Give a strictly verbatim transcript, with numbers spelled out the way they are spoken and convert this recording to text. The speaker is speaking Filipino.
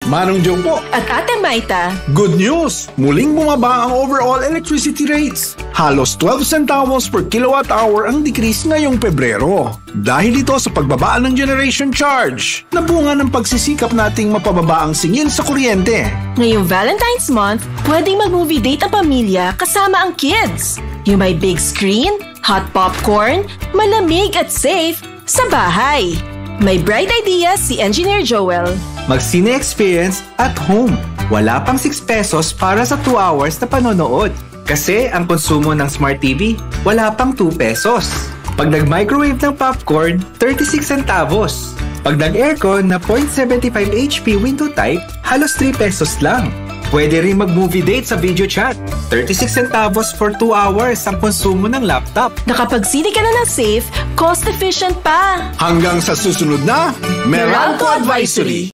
Manong Joe po. At Ate Maita. Good news! Muling bumaba ang overall electricity rates. Halos twelve centavos per kilowatt hour ang decrease ngayong Pebrero. Dahil ito sa pagbaba ng generation charge, na bunga ng pagsisikap nating mapababa ang singil sa kuryente. Ngayong Valentine's Month, pwedeng mag-movie date ang pamilya kasama ang kids. Yung may big screen, hot popcorn, malamig at safe sa bahay. May bright ideas si Engineer Joel. Mag-cine experience at home. Wala pang six pesos para sa two hours na panonood. Kasi ang konsumo ng Smart T V, wala pang two pesos. Pag nag-microwave ng popcorn, thirty-six centavos. Pag nag-aircon na zero point seven five H P window type, halos three pesos lang. Pwede rin mag-movie date sa video chat. thirty-six centavos for two hours ang konsumo ng laptop. Nakapag-cine ka na ng safe, cost-efficient pa. Hanggang sa susunod na Meralco Advisory.